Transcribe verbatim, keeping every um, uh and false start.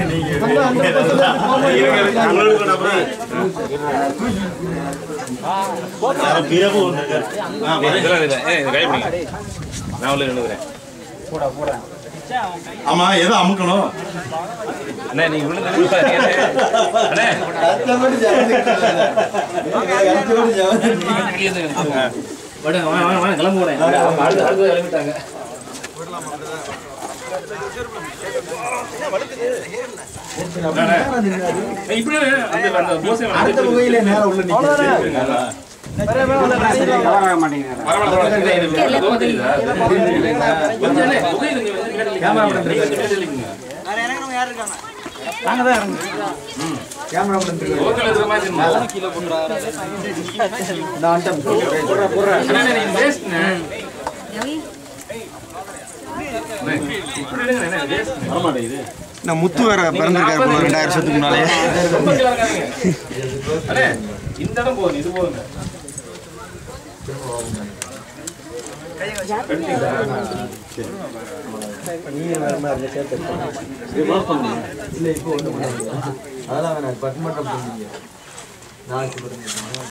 ஆமா ஏதோ அமுக்கணும் அண்ணே நீங்க விழுந்து அண்ணே வட வா வா வா கிளம்பு போறேன் அடுத்து அடுத்து கிளம்பிட்டாங்க இப்படி அந்த அந்த போசே அடுத்த முகையில நேரா உள்ள நிக்குது வேற வேற வர மாட்டீங்க பரவாயில்லை கொஞ்சம் முகை நீங்க கேமரா பண்றீங்க வேற இறங்கணும் யார் இருக்காங்க நாங்க தான் இறங்குறோம் ம் கேமரா பண்றீங்க லோக்கல் இருக்கிற மாதிரி மூணு கிலோ போடுறாரு நான் அண்டம் போடுற போடுற அண்ணே நீ வேஸ்ட்னே இப்படி எடுங்க அண்ணே வேஸ்ட் வர மாட்டேங்குது நான் முத்து வேற பிறந்திருக்காரு போல ரெண்டாயிரம் வருஷத்துக்கு முன்னாலே அண்ணே இந்த இடம் போகுது இது போகுங்க நீங்க வேற மாதிரி சேர்த்து இல்ல இப்போ ஒண்ணு அதெல்லாம் வேணாம் பட் மட்டும் பண்ணீங்க நாளைக்கு பண்ணுங்க